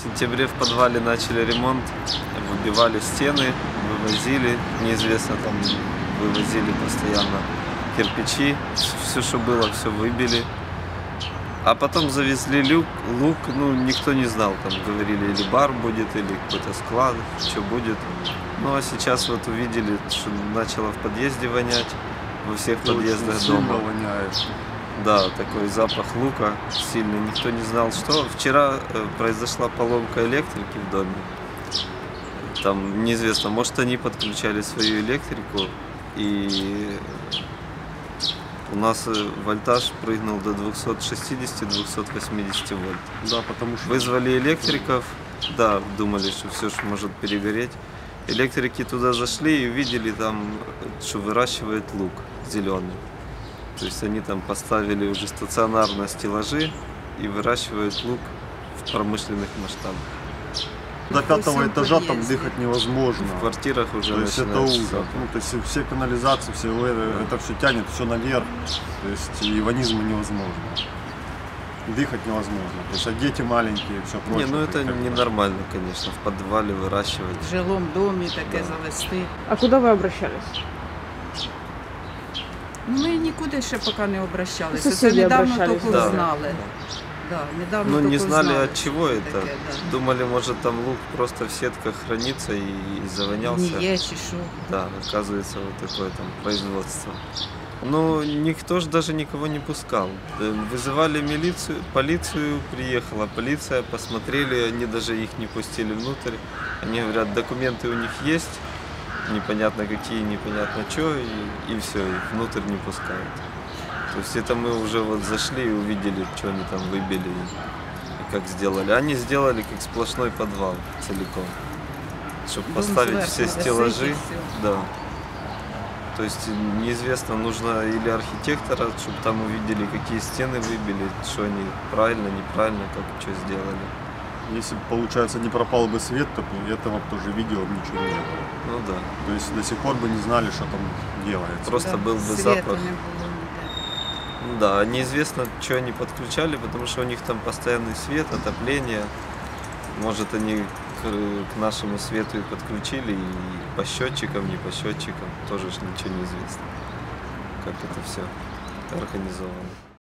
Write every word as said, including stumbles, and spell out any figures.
сентябре в подвале начали ремонт, выбивали стены, вывозили, неизвестно, там вывозили постоянно кирпичи, все, что было, все выбили. А потом завезли люк, лук, ну никто не знал, там говорили, или бар будет, или какой-то склад, что будет. Ну а сейчас вот увидели, что начало в подъезде вонять, во всех Это подъездах очень дома. сильно воняет. Да, такой запах лука сильный, никто не знал, что. Вчера произошла поломка электрики в доме. Там неизвестно, может они подключали свою электрику, и у нас вольтаж прыгнул до двухсот шестидесяти — двухсот восьмидесяти вольт. Да, потому что... Вызвали электриков, да, думали, что все же может перегореть. Электрики туда зашли и увидели там, что выращивает лук зеленый. То есть они там поставили уже стационарно стеллажи и выращивают лук в промышленных масштабах. До пятого этажа там дыхать невозможно. В квартирах уже то есть это начинается ужас. запах. Ну, то есть все канализации, все, это все тянет, все наверх. То есть и ванизму невозможно. Дыхать невозможно. То есть а дети маленькие, все прочее. Не, ну это ненормально, конечно, в подвале выращивать. В жилому домі таке Да. завести. А куда вы обращались? Ми нікуди ще поки не обращалися. Це Сусіди недавно обращались, тільки да. узнали. Да, недавно Ну не тільки знали, узнали, от чего що это. таке, да. Думали, может там лук просто в сетках хранится и, и завонялся. Гніє чи що. Да, оказывается, вот такое там производство. Ну, никто же даже никого не пускал. Э, Вызывали милицию, полицию, приехала полиция, посмотрели, они даже их не пустили внутрь. Они говорят, документы у них есть, непонятно какие, непонятно что, и, и все, их внутрь не пускают. То есть это мы уже вот зашли и увидели, что они там выбили и как сделали. Они сделали как сплошной подвал целиком, чтобы Дом поставить сверху все висить, стеллажи. и всё. Да. То есть неизвестно, нужно или архитектора, чтобы там увидели, какие стены выбили, что они правильно, неправильно, как что сделали. Если бы, получается, не пропал бы свет, то этого бы тоже видео ничего не было. Ну да. То есть до сих пор бы не знали, что там делается. Просто Да, был бы світу запах. не було ніде. Ну да, неизвестно, что они подключали, потому что у них там постоянный свет, отопление. Может, они к, к нашему свету и подключили, и по счетчикам, не по счетчикам, тоже ж ничего не известно, как это все организовано.